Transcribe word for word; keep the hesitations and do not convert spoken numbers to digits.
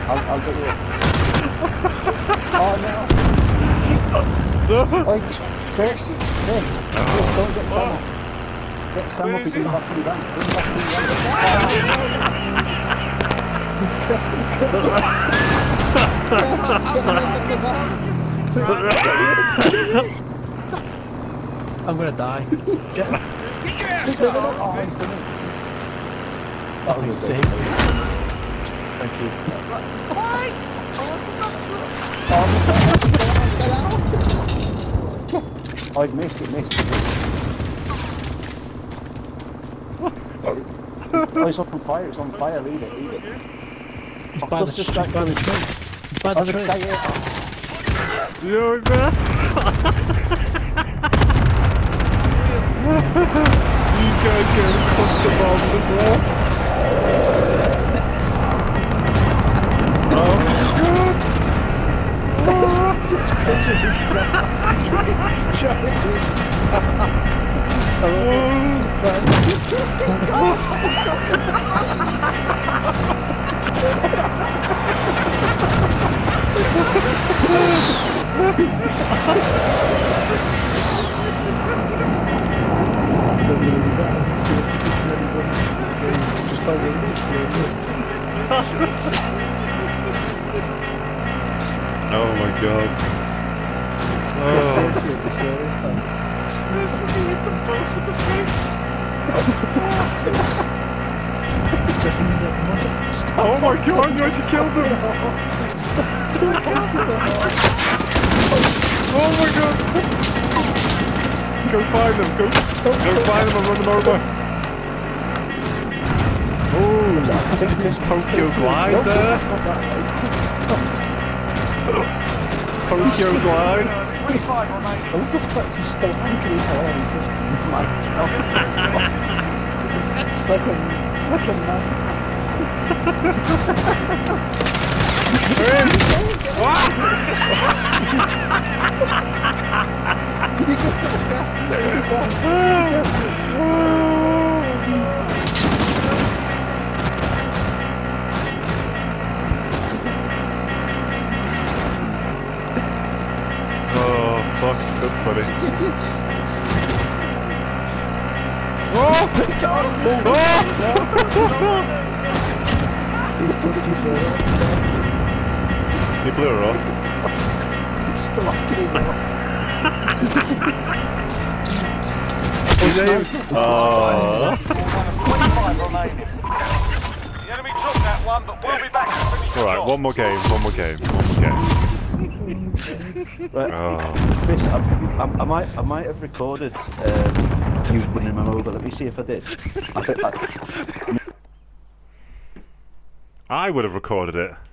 I'll, I'll get you up. Oh no! No! Oi, Chris, Chris, Chris, don't get Sam up. Get Sam up, he's in the back of the van. In the back of the van. Chris, get him in the van. I'm gonna die. Get your ass up! That'll be safe. Thank you. Why? Oh, I've missed it, missed it. Oh, it's up on fire, it's on fire, leave it, leave it. He's Oh, by the, just he's by the tree. He's by Oh, the the tree. tree. Yo, man! You guys get across the bomb as well. Oh my god! Oh my god. Oh. Oh my god, you actually killed him! Oh my god! Go find them, go, go find them and run them over. Oh, it's Tokyo Glide there. Tokyo Glide. twenty-five remaining. I would have thought you still angry for my god. Like a, like a man. What? Oh, fuck, that's funny. Oh! Oh! He's pussy for it. You blew her off. Still locking him up. Oh. twenty-five remaining. The enemy took that one, but we'll be back to finish the Alright, job. one more game, one more game, one more game. Right, Oh. Chris, I, I, I might, I might have recorded um, you winning my mobile. Let me see if I did. I, think I, I would have recorded it.